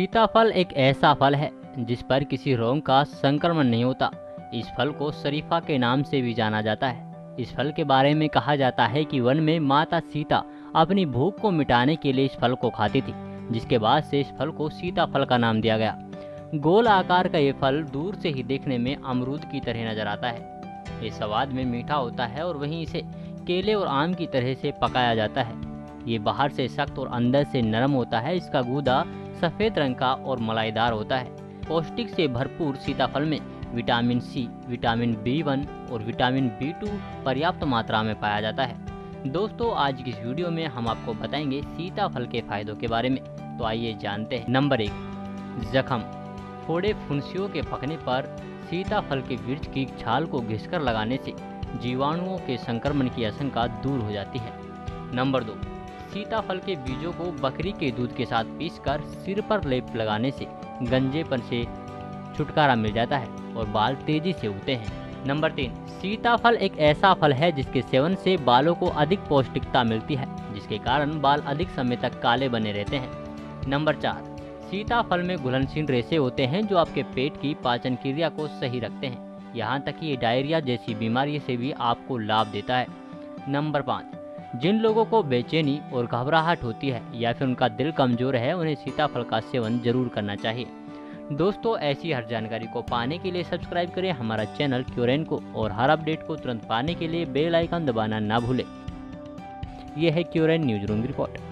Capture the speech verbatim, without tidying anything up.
सीताफल एक ऐसा फल है जिस पर किसी रोग का संक्रमण नहीं होता। इस फल को शरीफा के नाम से भी जाना जाता है। इस फल के बारे में कहा जाता है कि वन में माता सीता अपनी भूख को मिटाने के लिए इस फल को खाती थी, जिसके बाद से इस फल को सीताफल का नाम दिया गया। गोल आकार का ये फल दूर से ही देखने में अमरूद की तरह नजर आता है। ये स्वाद में मीठा होता है और वहीं इसे केले और आम की तरह से पकाया जाता है। ये बाहर से सख्त और अंदर से नरम होता है। इसका गूदा सफ़ेद रंग का और मलाईदार होता है। पौष्टिक से भरपूर सीताफल में vitamin C, vitamin B one और विटामिन बी टू पर्याप्त मात्रा में पाया जाता है। दोस्तों, आज की इस वीडियो में हम आपको बताएंगे सीताफल के फायदों के बारे में। तो आइए जानते हैं। नंबर एक, जख्म। फोड़े फुंसियों के पकने पर सीताफल के वृक्ष की छाल को घिसकर लगाने से जीवाणुओं के संक्रमण की आशंका दूर हो जाती है। नंबर दो, सीताफल के बीजों को बकरी के दूध के साथ पीसकर सिर पर लेप लगाने से गंजेपन से छुटकारा मिल जाता है और बाल तेजी से उगते हैं। नंबर तीन, सीताफल एक ऐसा फल है जिसके सेवन से बालों को अधिक पौष्टिकता मिलती है, जिसके कारण बाल अधिक समय तक काले बने रहते हैं। नंबर चार, सीताफल में घुलनशील रेशे होते हैं जो आपके पेट की पाचन क्रिया को सही रखते हैं। यहाँ तक कि ये डायरिया जैसी बीमारी से भी आपको लाभ देता है। नंबर पाँच, जिन लोगों को बेचैनी और घबराहट होती है या फिर उनका दिल कमजोर है, उन्हें सीताफल का सेवन जरूर करना चाहिए। दोस्तों, ऐसी हर जानकारी को पाने के लिए सब्सक्राइब करें हमारा चैनल क्यूरेन को, और हर अपडेट को तुरंत पाने के लिए बेल आइकन दबाना ना भूलें। यह है क्यूरेन न्यूज रूम की रिपोर्ट।